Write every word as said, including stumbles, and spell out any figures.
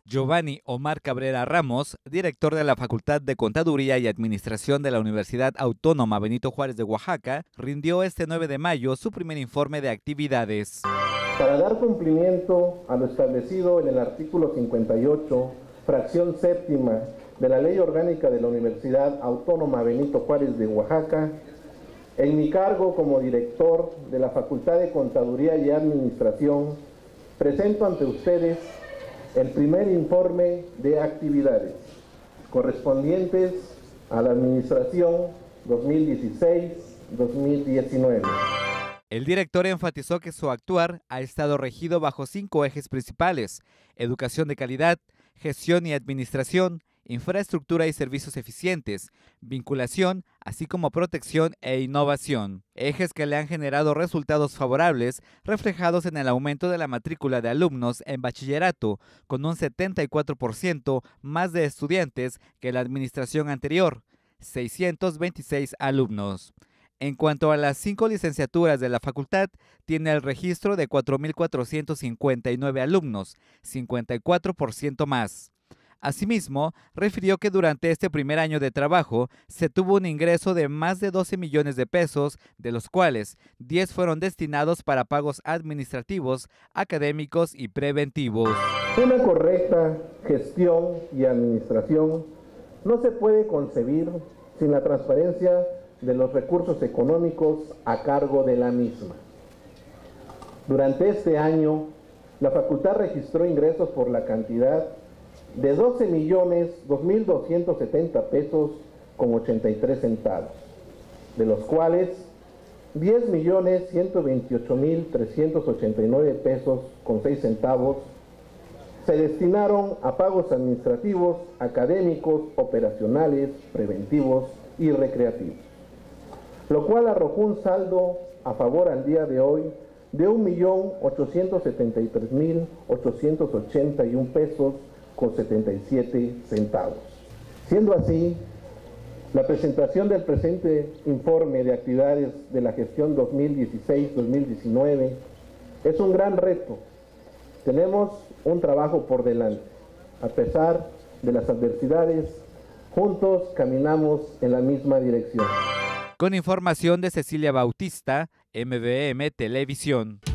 Giovanni Omar Cabrera Ramos, director de la Facultad de Contaduría y Administración de la Universidad Autónoma Benito Juárez de Oaxaca, rindió este nueve de mayo su primer informe de actividades. Para dar cumplimiento a lo establecido en el artículo cincuenta y ocho, fracción séptima de la Ley Orgánica de la Universidad Autónoma Benito Juárez de Oaxaca, en mi cargo como director de la Facultad de Contaduría y Administración, presento ante ustedes el primer informe de actividades correspondientes a la administración dos mil dieciséis dos mil diecinueve. El director enfatizó que su actuar ha estado regido bajo cinco ejes principales: educación de calidad, gestión y administración, infraestructura y servicios eficientes, vinculación, así como protección e innovación. Ejes que le han generado resultados favorables, reflejados en el aumento de la matrícula de alumnos en bachillerato, con un setenta y cuatro por ciento más de estudiantes que la administración anterior, seiscientos veintiséis alumnos. En cuanto a las cinco licenciaturas de la facultad, tiene el registro de cuatro mil cuatrocientos cincuenta y nueve alumnos, cincuenta y cuatro por ciento más. Asimismo, refirió que durante este primer año de trabajo se tuvo un ingreso de más de doce millones de pesos, de los cuales diez fueron destinados para pagos administrativos, académicos y preventivos. Una correcta gestión y administración no se puede concebir sin la transparencia de los recursos económicos a cargo de la misma. Durante este año, la facultad registró ingresos por la cantidad de doce millones dos mil doscientos setenta pesos con ochenta y tres centavos, de los cuales diez millones ciento veintiocho mil trescientos ochenta y nueve pesos con seis centavos se destinaron a pagos administrativos, académicos, operacionales, preventivos y recreativos, lo cual arrojó un saldo a favor al día de hoy de un millón ochocientos setenta y tres mil ochocientos ochenta y un pesos con setenta y siete centavos. Siendo así, la presentación del presente informe de actividades de la gestión dos mil dieciséis dos mil diecinueve es un gran reto. Tenemos un trabajo por delante. A pesar de las adversidades, juntos caminamos en la misma dirección. Con información de Cecilia Bautista, M V M Televisión.